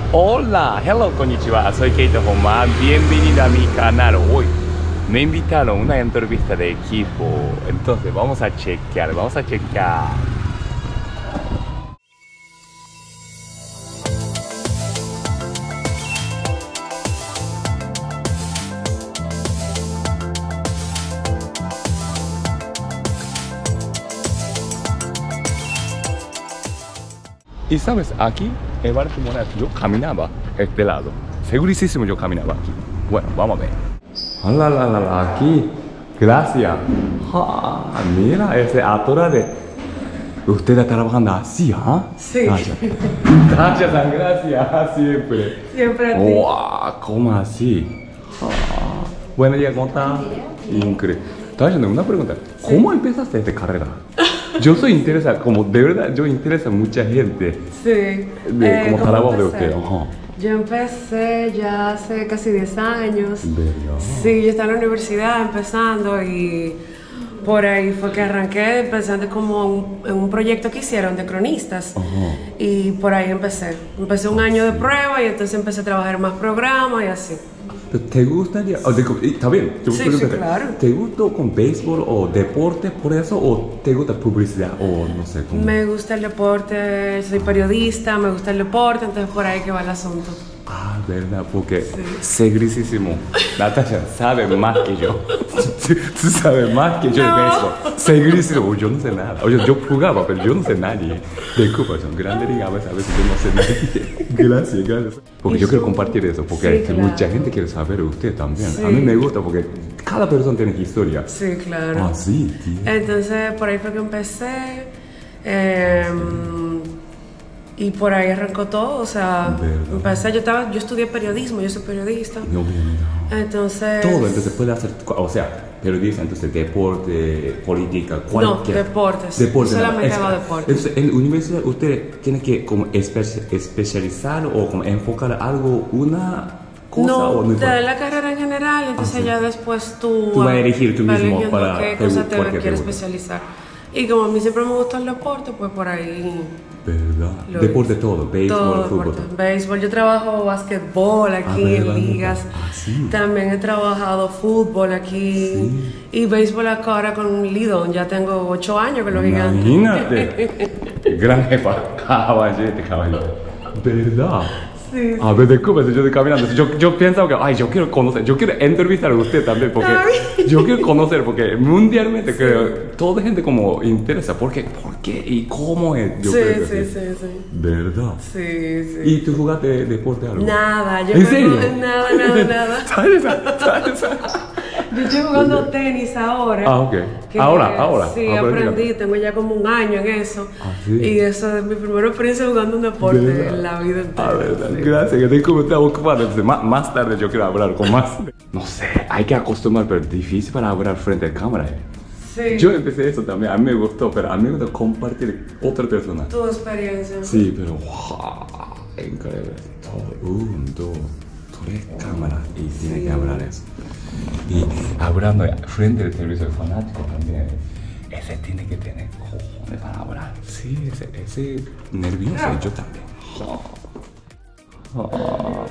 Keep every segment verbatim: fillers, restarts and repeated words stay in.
Hola, hello, konnichiwa, soy Keito Homa, bienvenido a mi canal. Hoy me invitaron a una entrevista de equipo, entonces vamos a chequear, vamos a chequear. Y sabes, aquí en Barcelona yo caminaba este lado. Segurísimo yo caminaba aquí. Bueno, vamos a ver. Hola, la, la, la, aquí. Gracias. Ah, mira, ese atora de... Usted está trabajando así, ¿ah? ¿eh? Sí. Gracias. Gracias, gracias. Siempre. Siempre a ti. Wow, ¿cómo así? Ah. Buen día, ¿cómo está? Increíble. Tasha, una pregunta. Sí. ¿Cómo empezaste esta carrera? Yo soy interesada, como de verdad, yo interesa a mucha gente. Sí. De eh, como trabajo de usted. Ajá. Yo empecé ya hace casi diez años. ¿Verdad? Sí, yo estaba en la universidad empezando y por ahí fue que arranqué, empezando como un, en un proyecto que hicieron de cronistas. Ajá. Y por ahí empecé. Empecé un año de prueba y entonces empecé a trabajar en más programas y así. ¿Te gustaría? Oh, está bien. Sí, sí, claro. ¿Te gusta con béisbol o deporte por eso o te gusta publicidad o no sé cómo? Me gusta el deporte, soy periodista, me gusta el deporte, entonces por ahí que va el asunto. Ah, verdad, porque sí. Segurísimo. Natasha sabe más que yo. Tú sabes más que yo no. de béisbol. Segurísimo, yo no sé nada. Oye, yo jugaba, pero yo no sé nadie. Disculpa, son grandes ligadas, a veces yo no sé nadie. Gracias, gracias. Porque yo quiero compartir eso, porque sí, claro. Mucha gente quiere saber de usted también. Sí. A mí me gusta porque cada persona tiene historia. Sí, claro. Ah, sí, tío. Entonces, por ahí fue que empecé. Eh, Y por ahí arrancó todo, o sea, empecé, yo, estaba, yo estudié periodismo, yo soy periodista. No, no, no. Entonces... Todo, entonces puede hacer, o sea, periodista, entonces deporte, política, cualquier... No, deportes, deporte, solamente hago deportes. Entonces, en la universidad usted tiene que como espe especializar o como enfocar algo, una cosa no, o no te da la carrera en general, entonces ah, sí. Ya después tú... Tú vas a elegir tú mismo para... qué cosa te quieres especializar. Y como a mí siempre me gustó el deporte, pues por ahí... ¿Verdad? Deporte todo, béisbol, todo, fútbol. Deporte. Béisbol, yo trabajo basquetbol aquí ah, en ligas. Ah, sí. También he trabajado fútbol aquí. Sí. Y béisbol acá ahora con Lidón. Ya tengo ocho años con los gigantes. Imagínate. Gran jefa. Caballete, caballete. ¿Verdad? Sí, a ver, disculpe, yo estoy caminando. Yo, yo pienso que, ay, yo quiero conocer, yo quiero entrevistar a usted también, porque ay. Yo quiero conocer, porque mundialmente sí. Creo, toda gente como interesa, ¿por qué? ¿Por qué? ¿Y cómo es? Yo sí, creo sí, que, sí, sí. ¿Verdad? Sí, sí. ¿Y tú jugaste deporte algo? Nada, yo ¿En serio? Nada, nada, nada. ¿Sabes? ¿Sabes? Yo estoy jugando tenis ahora. Ah, ok. Que, ahora, ahora. Sí, aprendí, aprendí, tengo ya como un año en eso. Ah, sí. Y eso es mi primera experiencia jugando un deporte ¿verdad? En la vida entera. Ah, verdad. Sí. Gracias, que te como estaba ocupado. Entonces, más, más tarde yo quiero hablar con más. No sé, hay que acostumbrar, pero es difícil para hablar frente a cámara. ¿Eh? Sí. Yo empecé eso también, a mí me gustó, pero a mí me gusta compartir otra persona. Tu experiencia. Sí, pero wow, increíble. Todo, un, dos, tres cámaras y sí. Tiene que hablar eso. Y hablando frente al televisor fanático también, ese tiene que tener cojones para hablar. Sí, ese, ese nervioso, no. Yo también. Oh. Oh.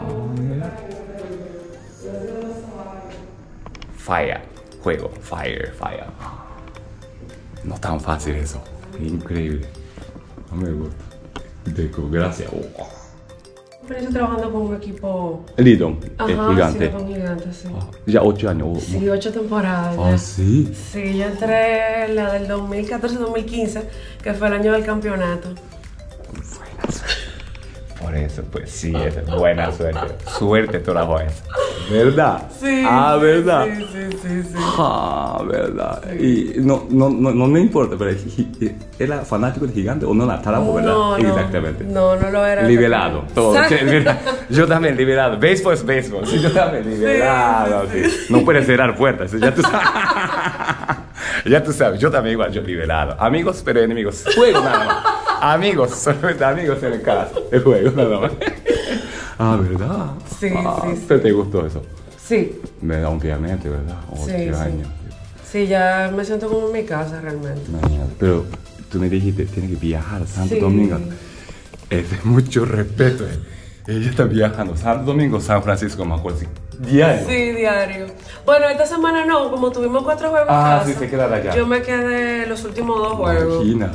Fire, juego, fire, fire. No tan fácil eso, increíble. A mí me gusta. Deco, gracias. Oh. Pero yo trabajando con un equipo... Lidón, Ajá, el gigante. Sí, con gigante, sí. Oh, ya ocho años. Oh, sí, ocho temporadas. Ah, sí. Sí, yo entré en la del dos mil catorce dos mil quince, que fue el año del campeonato. Buena suerte. Por eso, pues sí, es buena suerte. Suerte trajo eso. ¿Verdad? Sí. Ah, ¿verdad? Sí, sí, sí, sí. Ah, ¿verdad? Sí. Y no, no, no, no me importa, pero ¿era fanático del gigante o no la trabajo, verdad? No, no. Exactamente. No, no lo era. Liberado, todo. Yo también, liberado. Béisbol es béisbol. Sí, yo también, liberado. Sí, sí, sí. No puedes cerrar puertas. Ya tú sabes. Ya tú sabes, yo también igual, yo liberado. Amigos, pero enemigos. Juego nada más. Amigos, solamente amigos en el caso. El juego nada más. Ah, ¿verdad? Sí, ah, sí, ¿Te, sí. te gustó eso? Sí. Me da obviamente, ¿verdad? Ocho sí, años. Sí. sí, ya me siento como en mi casa realmente. Imagínate. Pero tú me dijiste, tienes que viajar a Santo sí. Domingo. Es de mucho respeto. Eh. Ella está viajando Santo Domingo, San Francisco, me acuerdo. ¿Diario? Sí, diario. Bueno, esta semana no, como tuvimos cuatro juegos ah, en casa. Sí, se queda allá. Yo me quedé los últimos dos juegos. Imagina.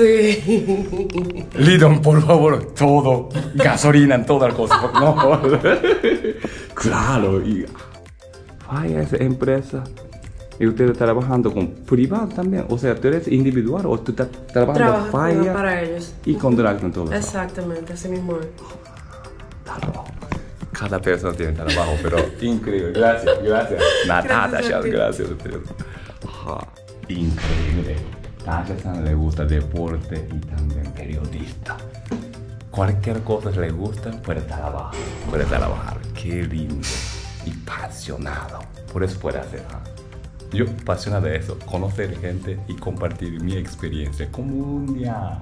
Sí. Lidon, por favor, todo. Gasolina en todas las cosas. No. Claro. Y vaya esa empresa. Y usted está trabajando con privado también. O sea, tú eres individual o tú estás trabajando Trabajo para ellos. Y contrato en todo eso. Exactamente, así mismo es. Trabajo. Cada persona tiene trabajo, pero increíble. Gracias, gracias. Natasha, gracias a ustedes. Ajá, increíble. Natasha le gusta deporte y también periodista. Cualquier cosa que le gusta, puede trabajar. Puede trabajar. Qué lindo. Y apasionado. Por eso puede hacer. ¿eh? Yo, apasionado de eso. Conocer gente y compartir mi experiencia. Como un día.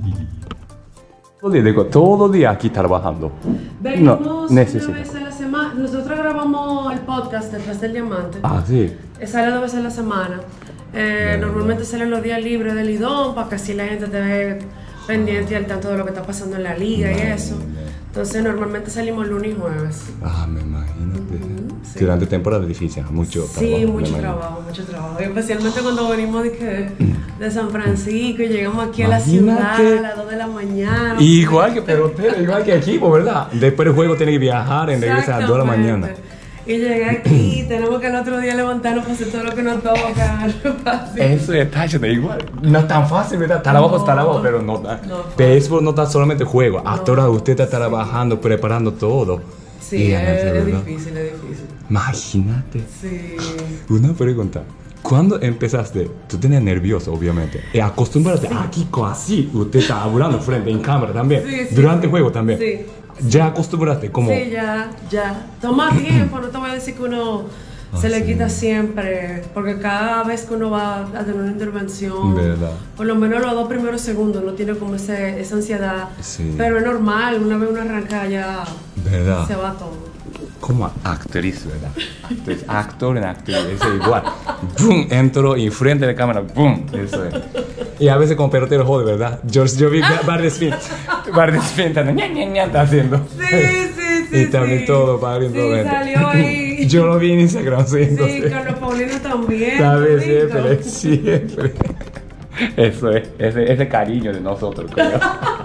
Todo el día, todo el día aquí trabajando. Venimos no, una vez a la semana. Nosotros grabamos el podcast Detrás del Diamante. Ah, sí. Sale dos veces a la semana. Eh, no, normalmente no. Salen los días libres del Lidón para que así la gente te ve pendiente y al tanto de lo que está pasando en la liga no, y eso. No. Entonces normalmente salimos lunes y jueves. Ah, me imagino. Uh-huh, sí. Durante temporada difícil, mucho sí, trabajo. Sí, mucho trabajo, mucho trabajo. Y especialmente cuando venimos de, que, de San Francisco y llegamos aquí Imagínate. a la ciudad a las dos de la mañana. Igual que pelotero, igual que equipo, ¿verdad? Después del juego tiene que viajar en regreso a las dos de la mañana. Y llegué aquí, tenemos que el otro día levantarnos para hacer todo lo que nos toca. Eso es tacho, igual. No es tan fácil, ¿verdad? Trabajo es trabajo, pero no está. No, béisbol no está solamente juego. No, ahora usted está trabajando, sí. preparando todo. Sí, es, es difícil, es difícil. Imagínate. Sí. Una pregunta. ¿Cuándo empezaste? Tú tenías nervioso, obviamente. Y acostúmbrate sí. aquí, así. Usted está hablando frente en cámara también. Sí, sí, Durante el juego también. Sí. ¿Ya acostumbraste? Como... Sí, ya, ya. Toma tiempo, no te voy a decir que uno ah, se le sí. quita siempre, porque cada vez que uno va a tener una intervención, ¿verdad? Por lo menos los dos primeros segundos no tiene como ese, esa ansiedad, sí. pero es normal, una vez uno arranca ya ¿verdad? Se va todo. Como actriz, ¿verdad? Actriz, actor en actriz, es igual. ¡Bum! Entro y frente de la cámara, ¡bum! Eso es. Y a veces como pelotero jode, ¿verdad? Yo, yo vi Barry Spin, Barry Spin, está haciendo. Sí, sí, sí. Y también sí. todo, Barry, sí, todo. Salió ahí. Yo lo vi en Instagram, sí. Sí, Carlos Paulino también. ¿Sabes? Siempre, siempre. Eso es, ese, ese cariño de nosotros, creo.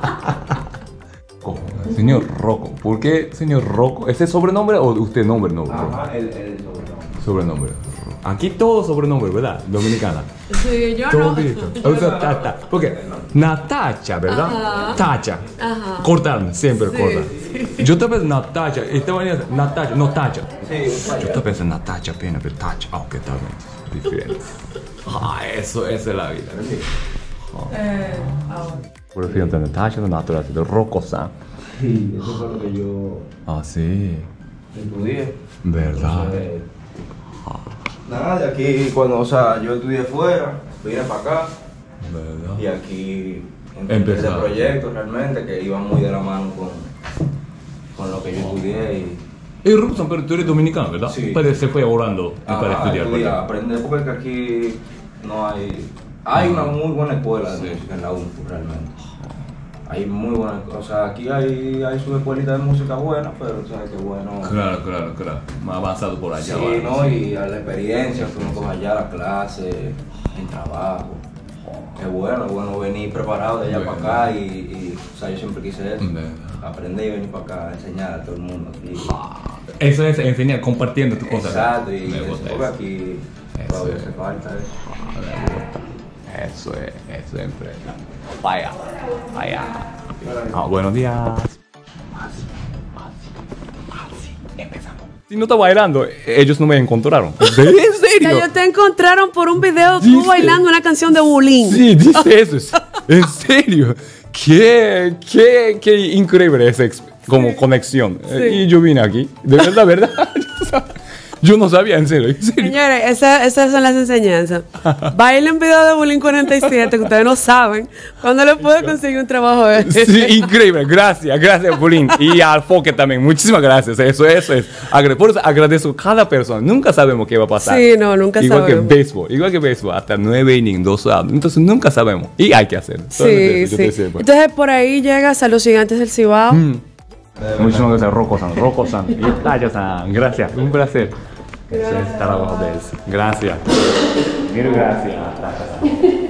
Señor Rocco, ¿por qué señor Rocco? ¿Ese es sobrenombre o usted nombre? nombre? Ajá, el, el sobrenombre. Sobrenombre. Aquí todo sobrenombre, ¿verdad? Dominicana. Sí, yo todo no. O sea, tata. Porque Natacha, ¿verdad? Ajá. Tacha. Ajá. Cortarme, siempre sí, cortar. Sí. Yo te pensé Natacha, estaba diciendo Natacha, no Tacha. Sí, yo te pensé Natacha apenas, pero Tacha, aunque tal vez diferente. Ah, eso, esa es la vida. Sí. Oh. Eh, ahora. Por el fin de Natacha, no natural, de Rocco-san. Sí, eso fue lo que yo ah, sí. estudié. ¿Verdad? Entonces, ah. Nada, de aquí, cuando, o sea, yo estudié fuera, vine para acá. ¿Verdad? Y aquí empecé este proyecto realmente que iba muy de la mano con, con lo que yo estudié. Y, y Robson, pero tú eres dominicano, ¿verdad? Sí. Pero se fue orando ah, para estudiar. estudiar aprender, porque aquí no hay... Hay una muy buena escuela de sí. música en la U N F U realmente. Hay muy buenas, o sea, aquí hay, hay su escuelita de música buena, pero sabes que bueno. Claro, claro, claro. Más avanzado por allá. Sí, ¿vale? ¿No? Y a la experiencia que uno coge allá, la clase, el trabajo. Es bueno, es bueno venir preparado de allá bueno. para acá y, y, o sea, yo siempre quise eso. Bueno. Aprender y venir para acá, enseñar a todo el mundo aquí. Eso es enseñar, compartiendo tus cosas. Exacto, y eso, aquí todavía hace falta eso. Eso es, eso es empresa. Vaya, vaya. Ah, buenos días. Así, así, así. Empezamos. Si no está bailando, ellos no me encontraron. ¿En serio? Ellos te encontraron por un video dice, tú bailando una canción de Bulín. Sí, dice eso. En serio. Qué, qué, qué increíble esa como conexión. Sí. Y yo vine aquí. De verdad, verdad. Yo no sabía, en serio. ¿En serio? Señores, esa, esas son las enseñanzas. Bailen video de Bulín cuarenta y siete, que ustedes no saben cuándo le puedo conseguir un trabajo de ese. Sí, increíble. Gracias, gracias, Bulín. Y al Foque también. Muchísimas gracias. Eso, eso es. Por eso agradezco a cada persona. Nunca sabemos qué va a pasar. Sí, no, nunca igual sabemos. Igual que béisbol. Igual que béisbol. Hasta nueve innings, dos outs. Entonces nunca sabemos. Y hay que hacerlo. Sí, sí. Entonces por ahí llegas a los Gigantes del Cibao. Mm. Muchísimas gracias, Rocco-san. Rocco-san. Y Tayo-san. Gracias. Un placer. Gracias. Gracias. Gracias. Mil gracias.